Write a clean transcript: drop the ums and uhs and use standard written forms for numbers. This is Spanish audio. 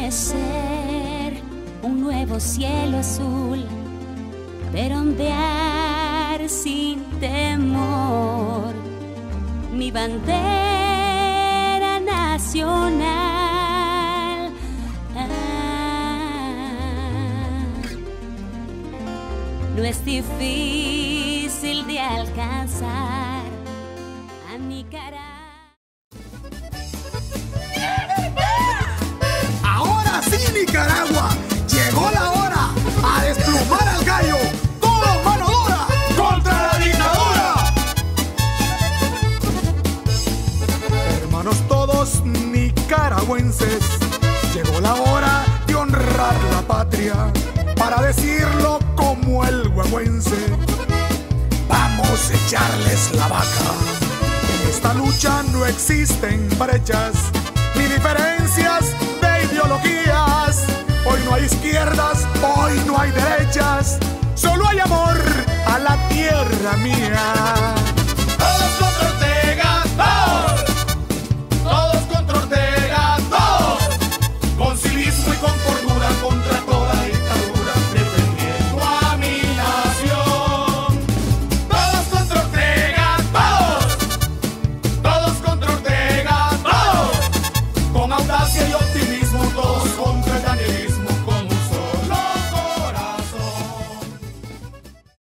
amanecer, un nuevo cielo azul, pero ondear sin temor, mi bandera nacional. No es difícil de alcanzar a Nicaragua. Ahora sí, Nicaragua, llegó la hora a desplumar al gallo. Todo mano dura contra la dictadura. Hermanos todos nicaragüenses, llegó la hora de honrar la patria, para decirlo como el huehuense. Vamos a echarles la vaca. En esta lucha no existen brechas ni diferencias de ideologías. Hoy no hay izquierdas, hoy no hay derechas, solo hay amor a la tierra mía.